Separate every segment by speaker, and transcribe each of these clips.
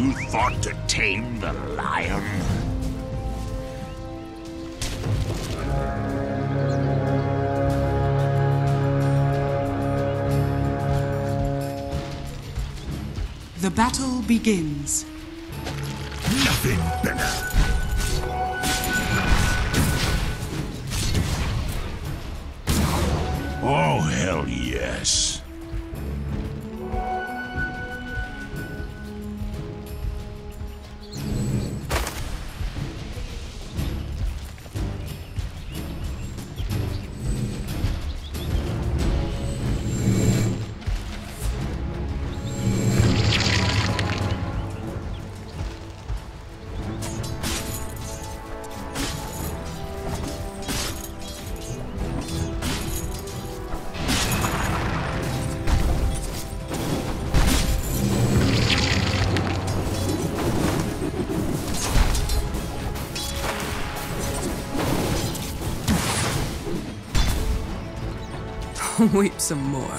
Speaker 1: You thought to tame the lion?
Speaker 2: The battle begins.
Speaker 1: Nothing better. Oh, hell yes.
Speaker 2: Weep some more.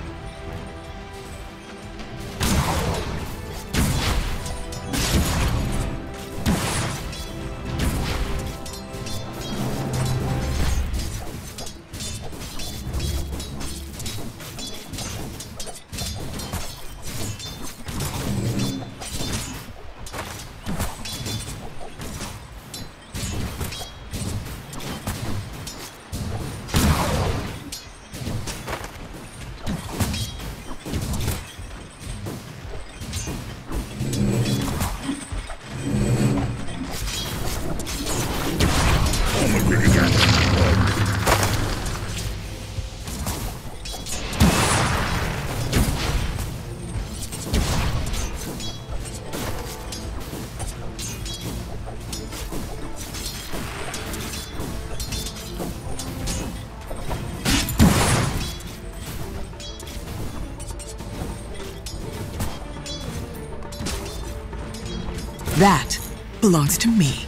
Speaker 2: That belongs to me.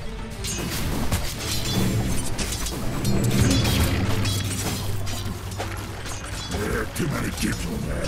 Speaker 1: There are too many people there.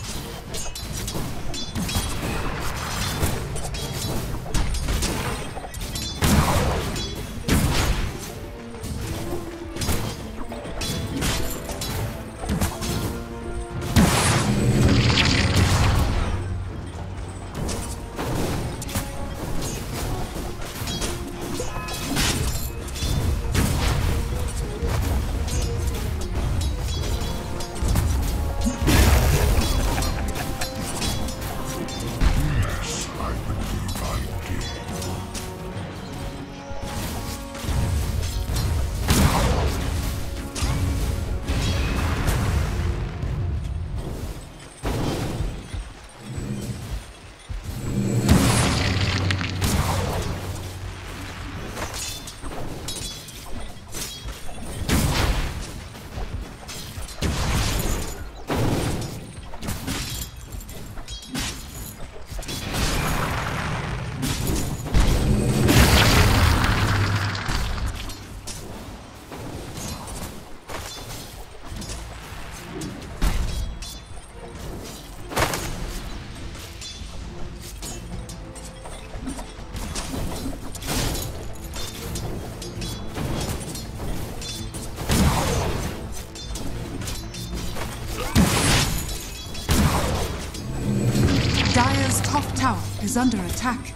Speaker 2: Dire's top tower is under attack.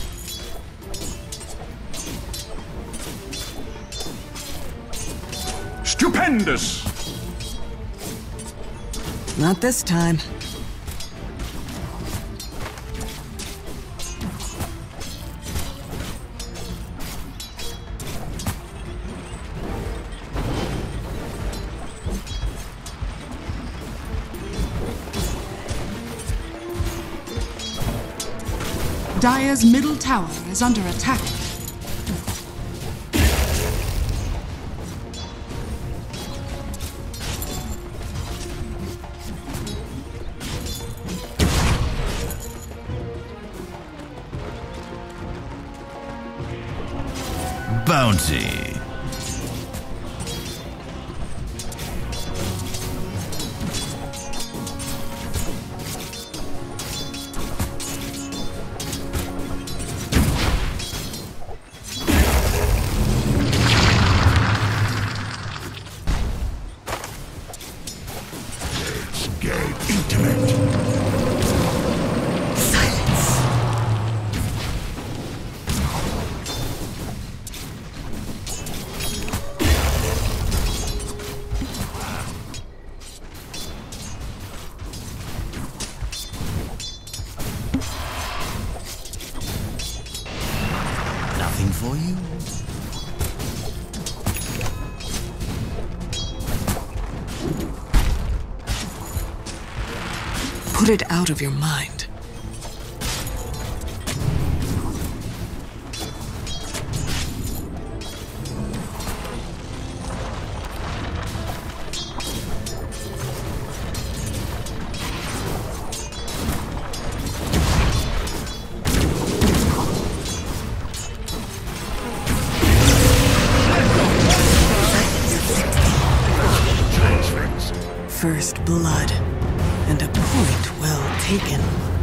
Speaker 1: Stupendous!
Speaker 2: Not this time. Dire's middle tower is under attack.
Speaker 1: Bounty. Get intimate.
Speaker 3: Silence.
Speaker 1: Nothing for you?
Speaker 3: Put it out of your mind. First blood, and a point well taken.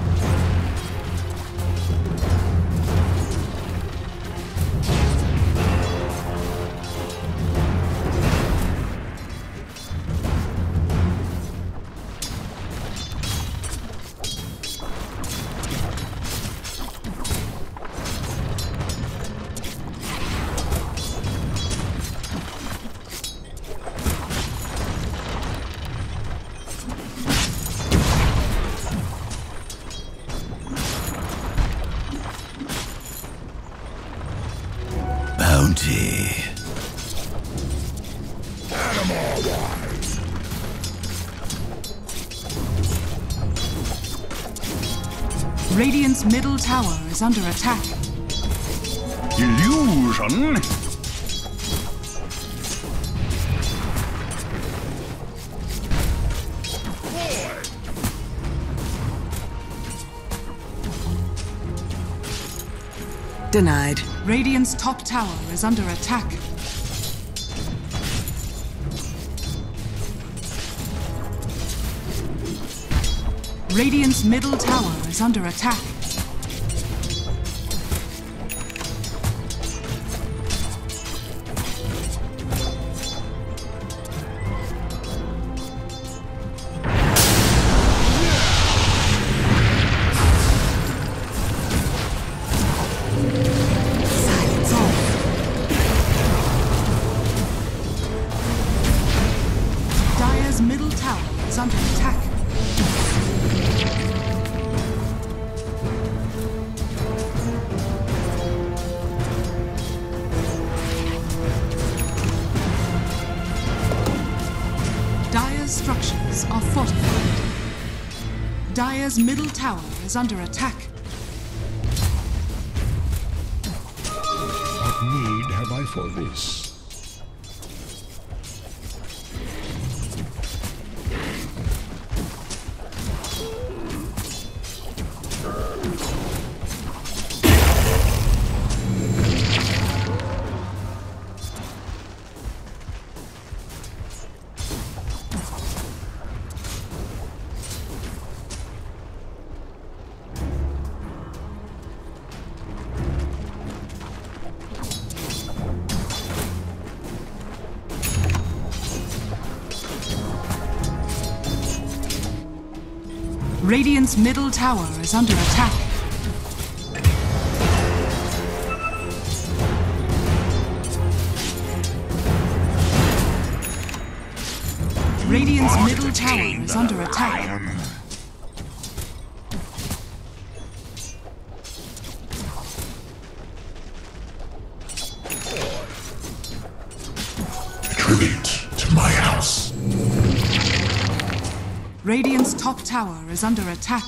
Speaker 1: Bounty.
Speaker 2: Radiant's middle tower is under attack.
Speaker 1: Illusion?
Speaker 3: Denied.
Speaker 2: Radiant's top tower is under attack. Radiant's middle tower is under attack. Dire's middle tower is under attack. Dire's structures are fortified. Dire's middle tower is under attack.
Speaker 1: What need have I for this?
Speaker 2: Radiant's middle tower is under attack. Radiant's middle tower is under attack.
Speaker 1: Tribute to my house.
Speaker 2: Radiant's top tower is under attack.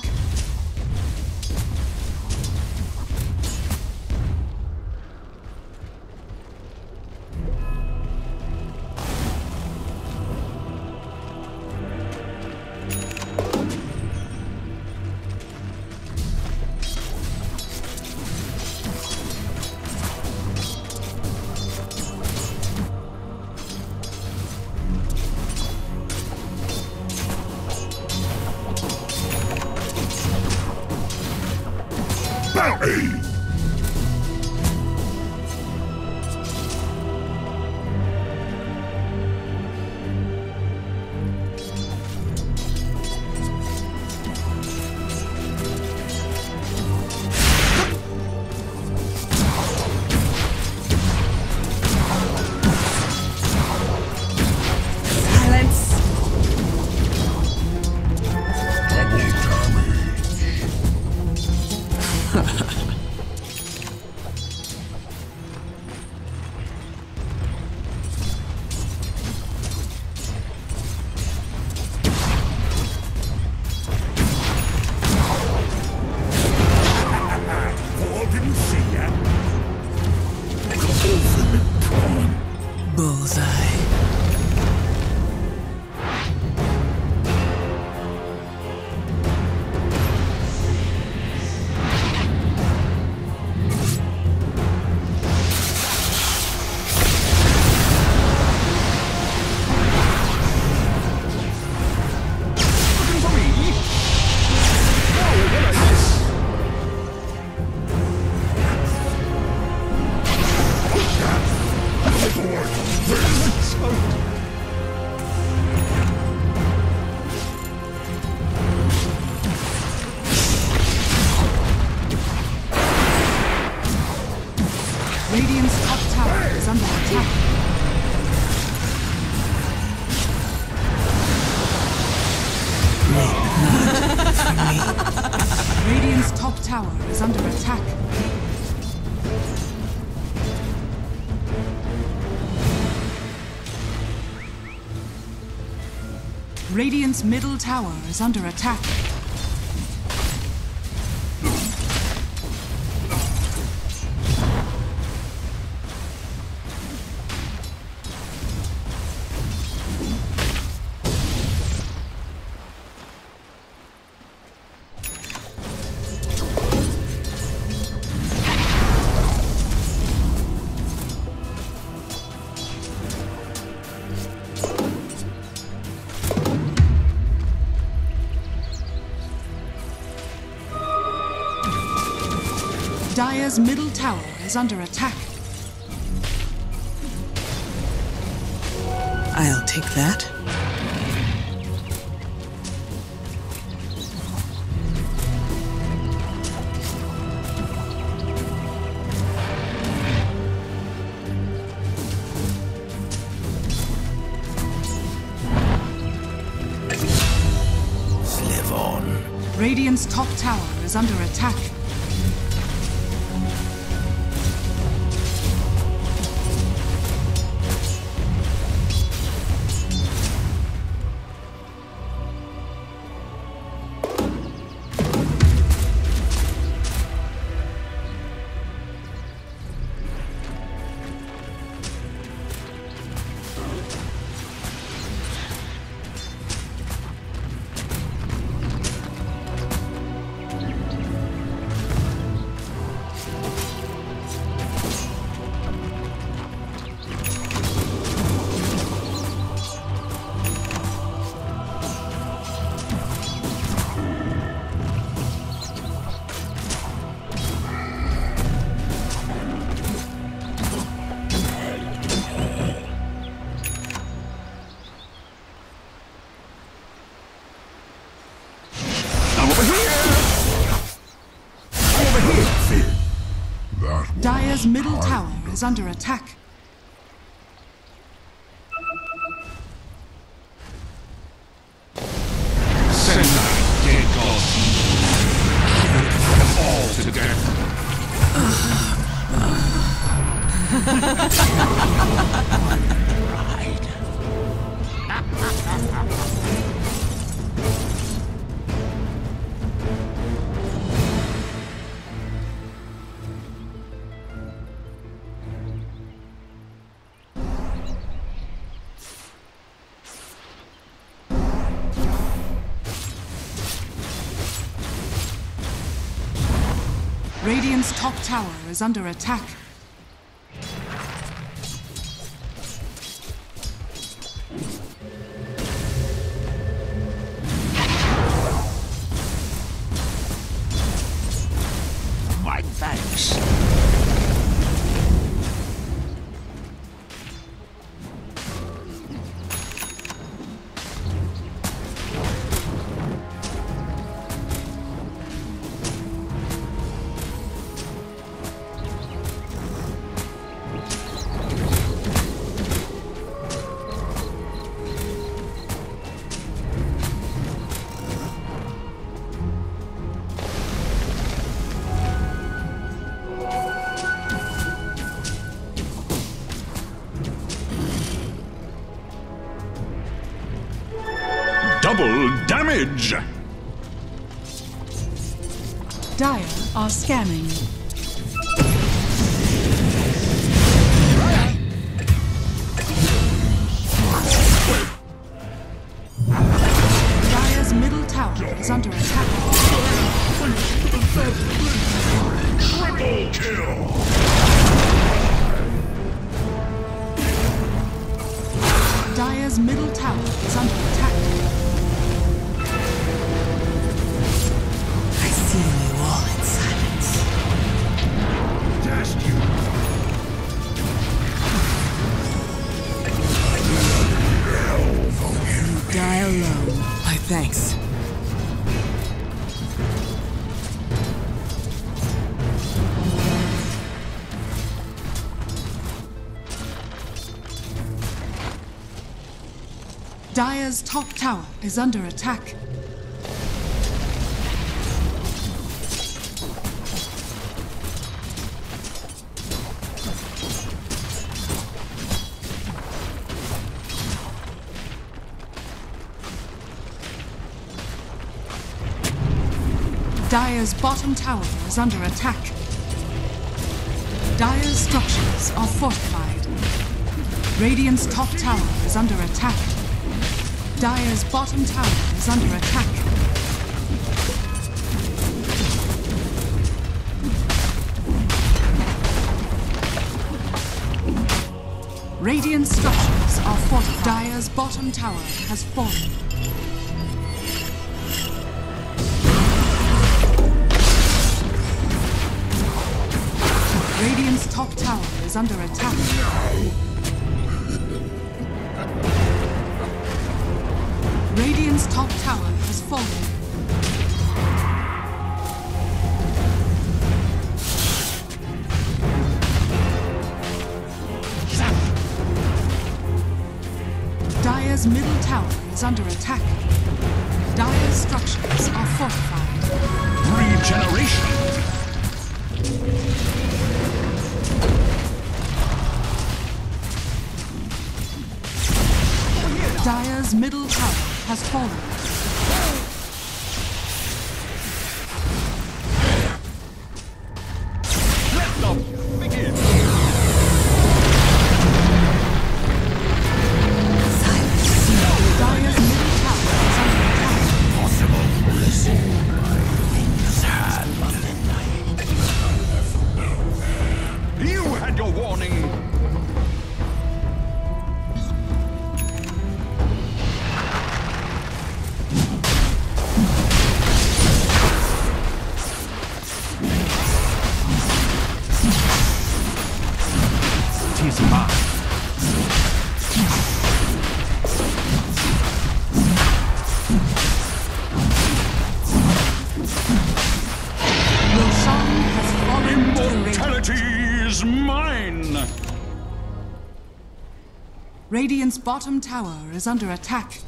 Speaker 1: Bounty!
Speaker 2: Radiant's top tower is under attack. Radiant's middle tower is under attack. Dire's middle tower is under attack.
Speaker 3: I'll take that.
Speaker 4: Live on.
Speaker 2: Radiant's top tower is under attack. Dire's middle tower is under attack.
Speaker 1: Send thy dead gods. All to death.
Speaker 2: Radiant's top tower is under attack.
Speaker 4: My thanks.
Speaker 1: Double damage!
Speaker 2: Dire are scanning. Dire's middle tower is under attack.
Speaker 1: Triple kill!
Speaker 2: Dire's middle tower is under attack.
Speaker 3: I feel you all in silence.
Speaker 1: Dashed you!
Speaker 3: You die alone. My thanks.
Speaker 2: Dire's top tower is under attack. Dire's bottom tower is under attack. Dire's structures are fortified. Radiant's top tower is under attack. Dire's bottom tower is under attack. Radiant structures are fortified. Dire's bottom tower has fallen. Radiant's top tower is under attack. Radiant's top tower has fallen. Dire's middle tower is under attack. Dire's structures are fortified.
Speaker 1: Regeneration.
Speaker 2: Dire's middle tower has fallen.
Speaker 1: Let them begin.
Speaker 2: Dire's middle tower is under attack.
Speaker 1: You had your warning. Tis mine.
Speaker 2: Roshan has fallen to the Radiant.
Speaker 1: Immortality is mine.
Speaker 2: Radiant's bottom tower is under attack.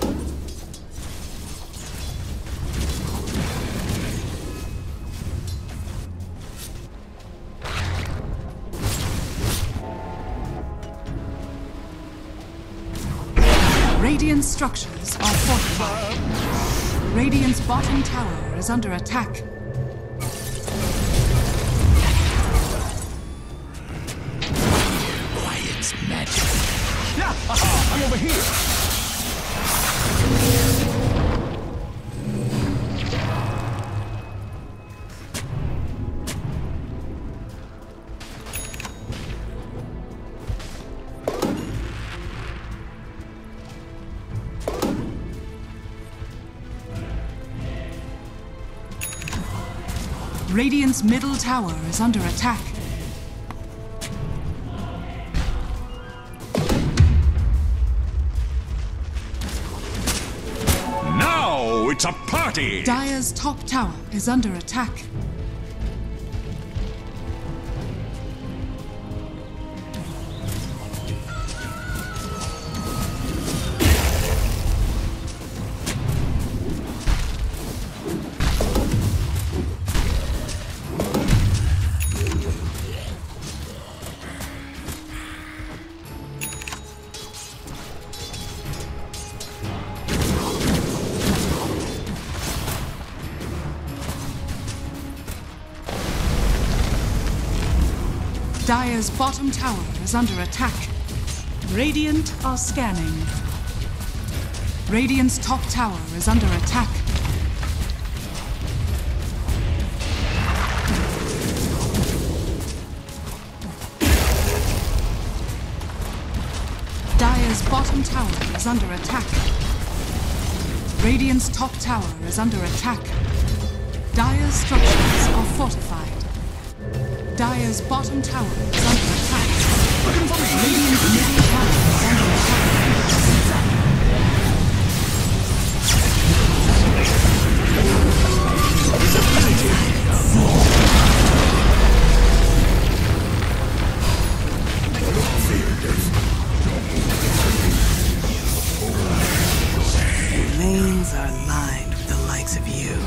Speaker 2: Radiant's structures are fortified. Radiant's bottom tower is under attack.
Speaker 4: Quiet's magic.
Speaker 1: Yeah, haha, I'm over here.
Speaker 2: Radiant's middle tower is under attack.
Speaker 1: Now it's a party.
Speaker 2: Dire's top tower is under attack. Dire's bottom tower is under attack. Radiant are scanning. Radiant's top tower is under attack. Dire's bottom tower is under attack. Radiant's top tower is under attack. Dire's structures are fortified. Dire's bottom tower is under attack. Radiant's middle tower is under attack.
Speaker 3: Lanes are lined with the likes of you.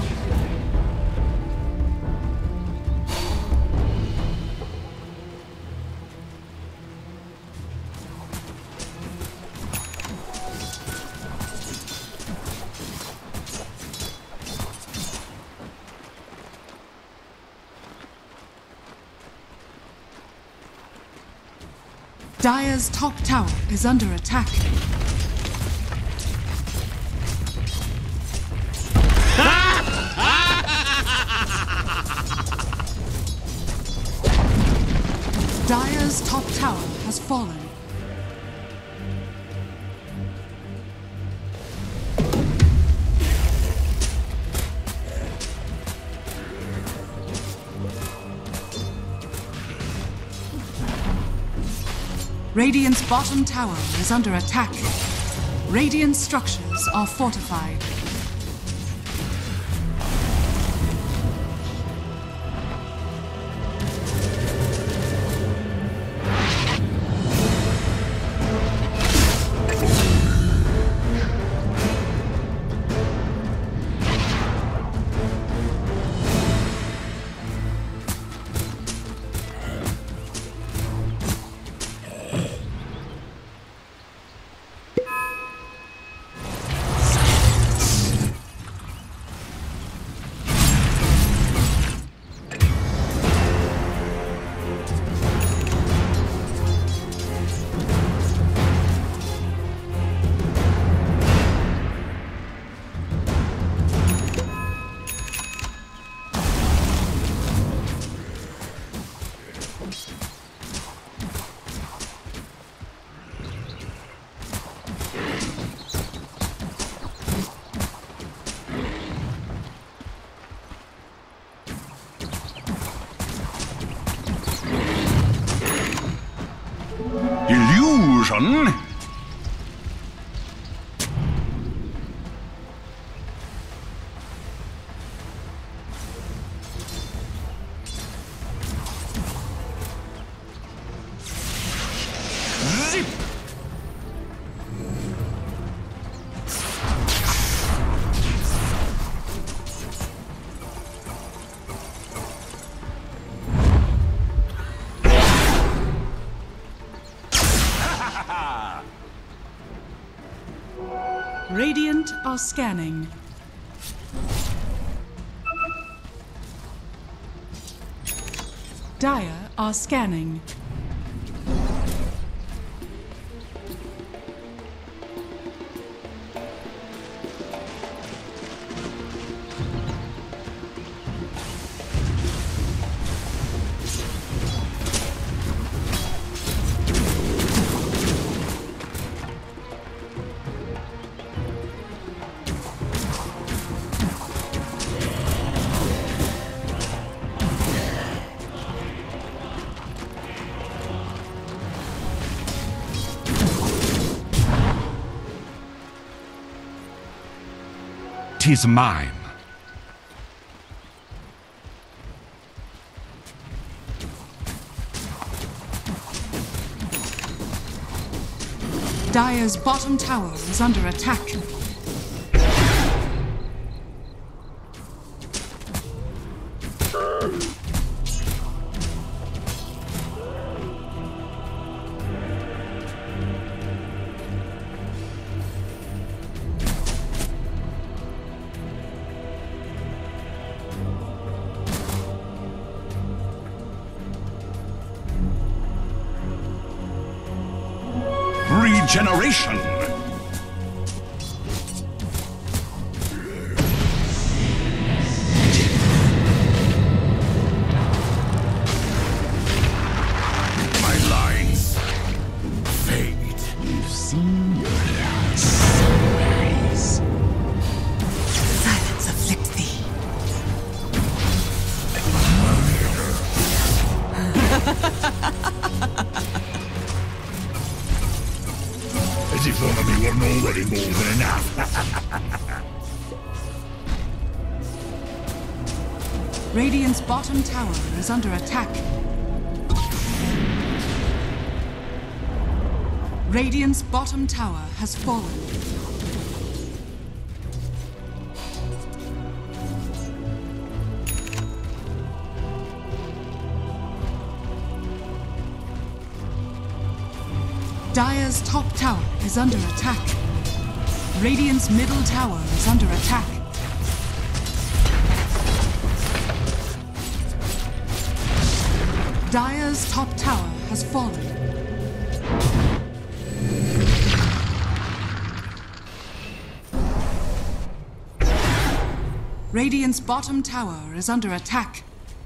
Speaker 2: Dire's top tower is under attack. Dire's top tower has fallen. Radiant's bottom tower is under attack. Radiant structures are fortified.
Speaker 1: Illusion? Zip!
Speaker 2: Radiant are scanning. Dire are scanning.
Speaker 1: Tis mine.
Speaker 2: Dire's bottom tower is under attack.
Speaker 1: Regeneration! My lines fade. You've seen your last sunrise.
Speaker 3: Silence afflicts thee.
Speaker 1: As if one of me wasn't already more than enough.
Speaker 2: Radiant's bottom tower is under attack. Radiant's bottom tower has fallen. Dire's top tower is under attack. Radiant's middle tower is under attack. Dire's top tower has fallen. Radiant's bottom tower is under attack.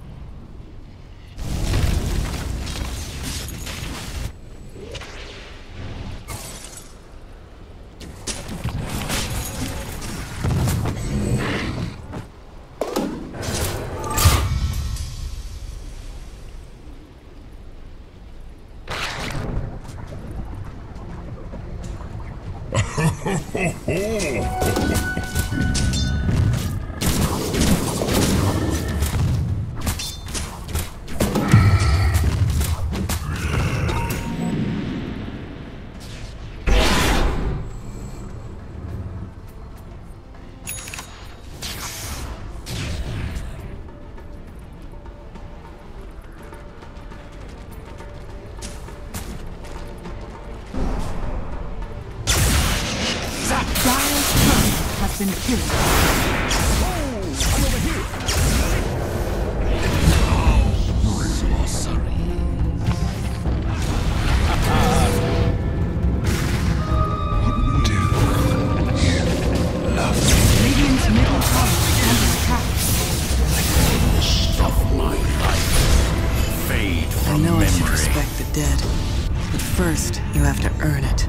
Speaker 2: Been killed. Radiant's middle tower is under attack.
Speaker 4: Stop my life. Fade from
Speaker 3: I know
Speaker 4: memory.
Speaker 3: I should respect the dead, but first you have to earn it.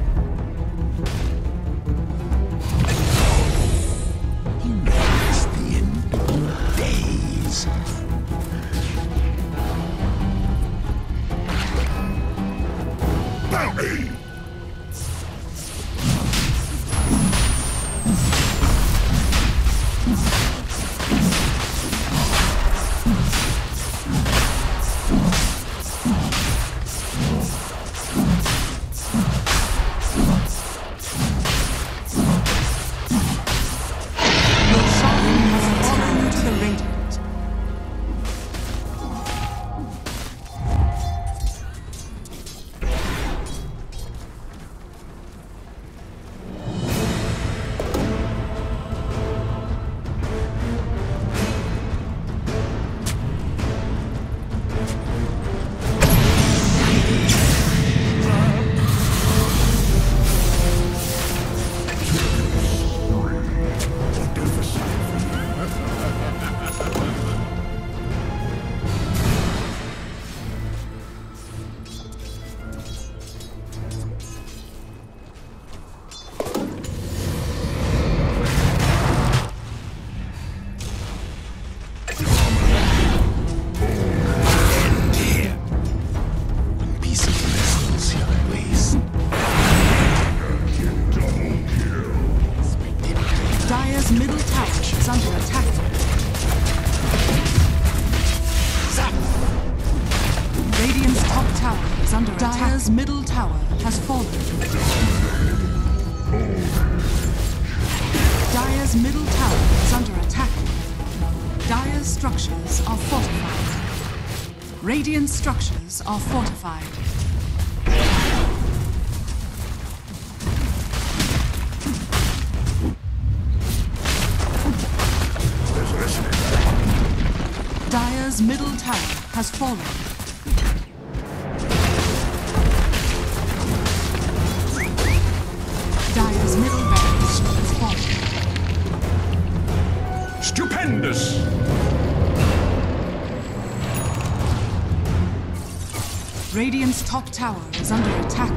Speaker 2: Dire's middle tower is under attack. Radiant's top tower is under attack. Dire's middle tower has fallen. Dire's middle tower is under attack. Dire's structures are fortified. Radiant structures are fortified. Dire's middle tower has fallen. Dire's middle barracks has fallen.
Speaker 1: Stupendous!
Speaker 2: Radiant's top tower is under attack.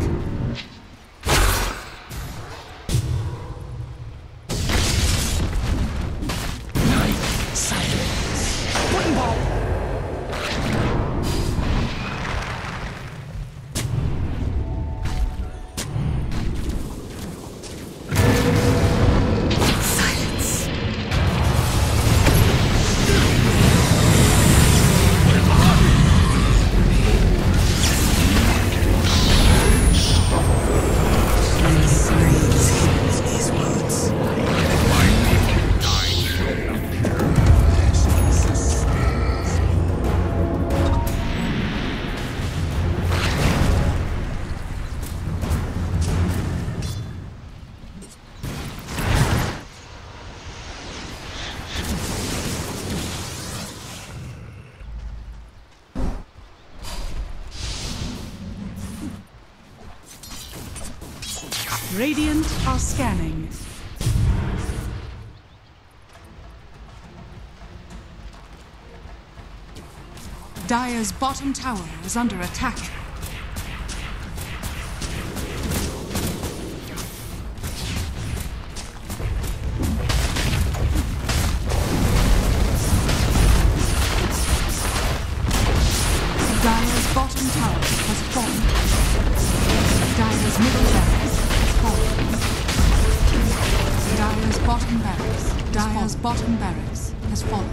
Speaker 2: Radiant are scanning. Dire's bottom tower is under attack. Dire's bottom tower has fallen. Dire's middle barracks has fallen. Dire's bottom barracks has fallen.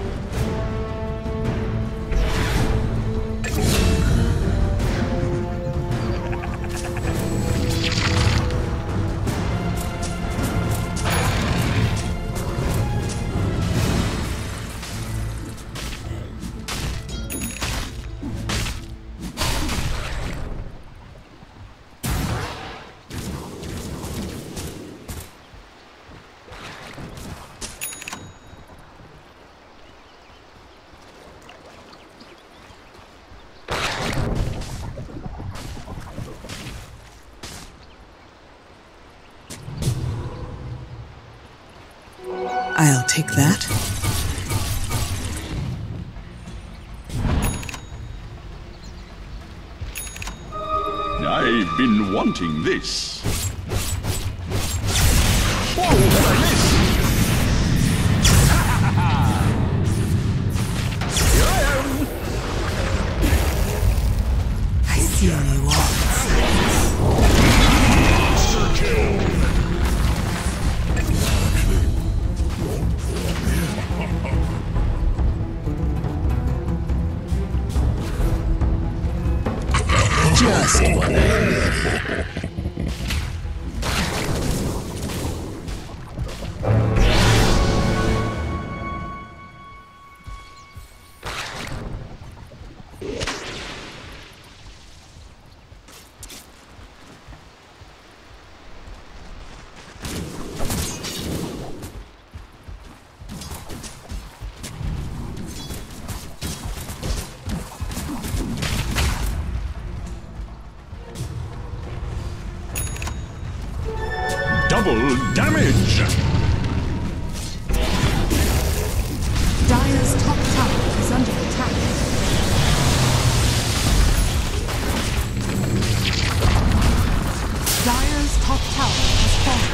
Speaker 3: I'll take that.
Speaker 1: I've been wanting this. Whoa, what I miss? Here I am.
Speaker 3: I see only walls.
Speaker 1: Monster kill.
Speaker 4: Just what I need.
Speaker 1: Double damage!
Speaker 2: Dire's top tower is under attack. Dire's top tower has fallen.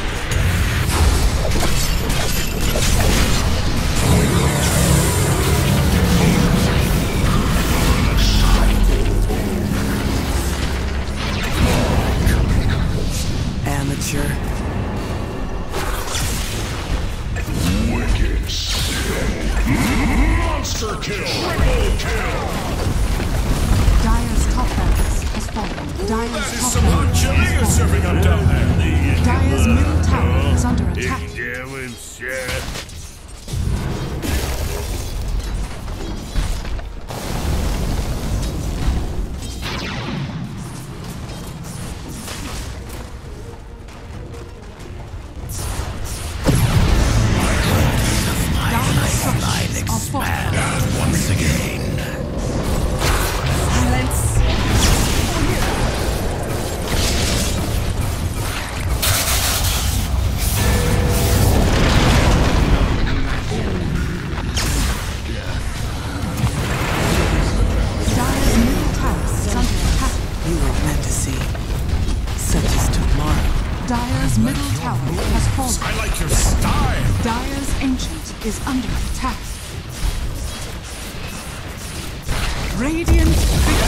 Speaker 3: Amateur.
Speaker 1: Monster kill! Triple kill!
Speaker 2: Dire's top barracks has fallen. Dire's top barracks
Speaker 1: chili you're
Speaker 2: has
Speaker 1: serving
Speaker 2: fallen.
Speaker 1: up down there.
Speaker 2: Dire's middle tower is under attack.
Speaker 4: Once again.
Speaker 2: Silence. Dire's middle tower is under attack.
Speaker 3: You weren't meant to see. Such as tomorrow.
Speaker 2: Dire's middle tower has fallen.
Speaker 1: I like your style!
Speaker 2: Dire's ancient is under attack. Radiant victory.